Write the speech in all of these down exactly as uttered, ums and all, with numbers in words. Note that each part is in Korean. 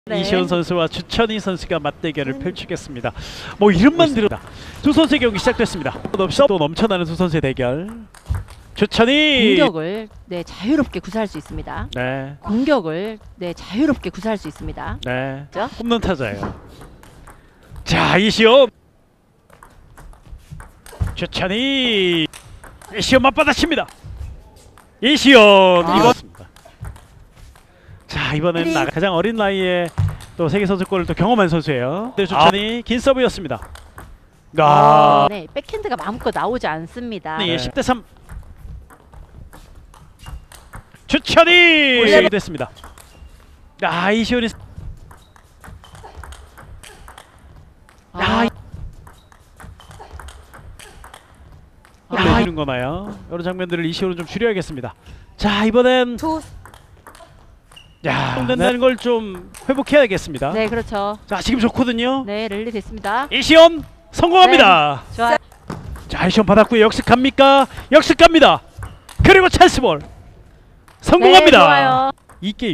네. 이시온 선수와 주천희 선수가 맞대결을 펼치겠습니다. 뭐 이름만 들어도 두 선수의 경기 시작됐습니다. 또 넘쳐나는 두 선수의 대결. 주천희 공격을 네 자유롭게 구사할 수 있습니다. 네. 공격을 네 자유롭게 구사할 수 있습니다. 네. 그렇죠? 홈런 타자예요. 자, 이시온. 주천희. 이시온 맞받아칩니다. 이시온 아. 이겼습니다. 자, 이번에는 나가 가장 어린 나이에 또 세계 선수권을 또 경험한 선수예요. 네, 주천희 아. 긴 서브였습니다. 아. 네, 백핸드가 마음껏 나오지 않습니다. 네. 십 대 삼. 주천희 세이 됐습니다. 아, 이시온이 아. 아, 내주는 거나요? 이런 장면들을 이시온은 좀 줄여야겠습니다. 자, 이번엔 투. 야, 된다는 걸 좀 회복해야겠습니다. 네, 그렇죠. 자, 지금 좋거든요. 네, 랠리 됐습니다. 이시온 성공합니다. 네, 좋아요. 자, 이시온 받았고요. 역습 갑니까? 역습 갑니다. 그리고 찬스볼 성공합니다. 네, 좋아요. 이 게임.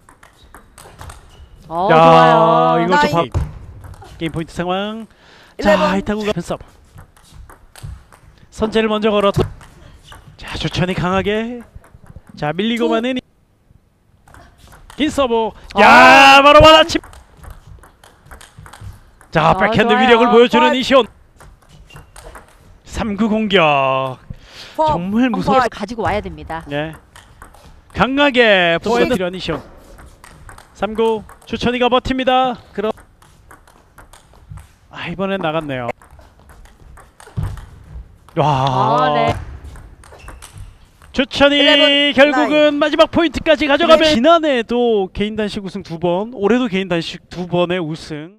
어, 야, 좋아요. 이거 좀 봐. 게임 포인트 상황. 자, 이타구가 편섭. 선제를 먼저 걸었다. 자, 주천이 강하게. 자, 밀리고만은 긴 서브. 야, 아. 바로 받아침. 자, 아, 백핸드 좋아요. 위력을 보여주는 아. 이시온. 삼 구 공격. 정말 무서워. 가지고 와야 됩니다. 네. 강하게 보여드리는 이시온. 삼 구 주천이가 버팁니다. 그럼 아, 이번엔 나갔네요. 와. 아, 네. 주천이 일레븐, 결국은 나인. 마지막 포인트까지 가져가면 네. 지난해에도 개인 단식 우승 두 번, 올해도 개인 단식 두 번의 우승.